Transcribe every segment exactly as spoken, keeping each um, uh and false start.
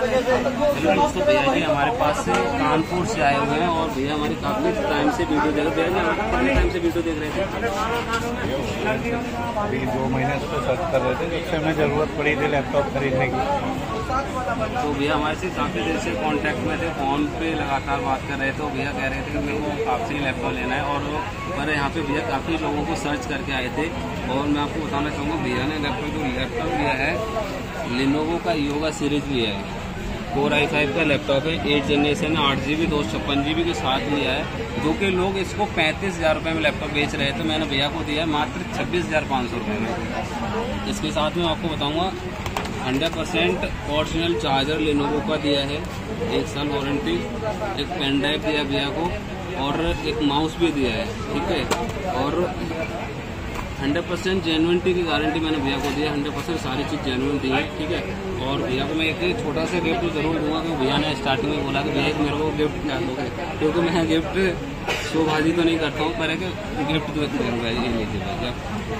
Hello दोस्तों, भैया जी हमारे पास से कानपुर से आए हुए हैं और भैया हमारी काफी टाइम से वीडियो देख रहे हैं। भैया जी कितने टाइम से वीडियो देख रहे थे? अभी दो महीने से सर्च कर रहे थे, जिससे हमें जरूरत पड़ी थी लैपटॉप खरीदने की। तो भैया हमारे से काफी देर से कांटेक्ट में थे, फोन पे लगातार बात कर रहे थे। तो भैया कह रहे थे कि मेरे को आपसे ही लैपटॉप लेना है और मेरे यहाँ पे भैया काफी लोगों को सर्च करके आए थे। और मैं आपको बताना चाहूँगा, भैया ने लैपटॉप जो लैपटॉप लिया है लिनोवो का योगा सीरीज लिया है। कोर आई फाइव का लैपटॉप है, एट जनरेशन है, आठ जी बी दो सौ छप्पन जी बी के साथ लिया है, जो कि लोग इसको पैंतीस हजार रुपये में लैपटॉप बेच रहे थे। मैंने भैया को दिया है मात्र छब्बीस हजार पाँच सौ रुपये में। इसके साथ में आपको बताऊंगा hundred percent original charger Lenovo का दिया है, एक साल वारंटी, एक पेन ड्राइव दिया भैया को और एक माउस भी दिया है, ठीक है। और हंड्रेड परसेंट जेन्युइनिटी की गारंटी मैंने भैया को दिया, हंड्रेड परसेंट सारी चीज़ जेन्युइन दी है, ठीक है। और भैया को मैं एक छोटा सा गिफ्ट जरूर दूंगा, क्योंकि भैया ने स्टार्टिंग में बोला कि भैया एक मेरे को गिफ्ट क्या दोगे, क्योंकि मैं गिफ्ट शोबाजी तो नहीं करता हूँ, पर एक गिफ्ट तो दूंगा। ये लीजिए भैया,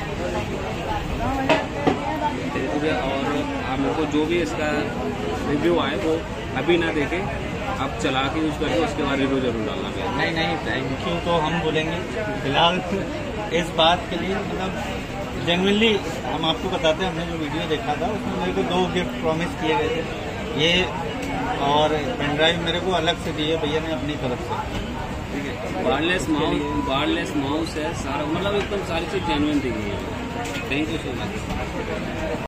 और आप मेरे को जो भी इसका रिव्यू आए वो अभी ना देखें, आप चला के यूज करके उसके बाद रिव्यू जरूर डालना भैया। नहीं नहीं, थैंक यू तो हम बोलेंगे फिलहाल इस बात के लिए, मतलब जेन्युइनली हम आपको बताते हैं, हमने जो वीडियो देखा था उसमें मेरे को दो गिफ्ट प्रॉमिस किए गए थे, ये और पेन ड्राइव मेरे को अलग से दिए भैया ने अपनी तरफ से, ठीक है। वायरलेस माउस वायरलेस माउस है सारा, मतलब एकदम सारी चीज़ जेन्युइन दी गई है। Thank you so much.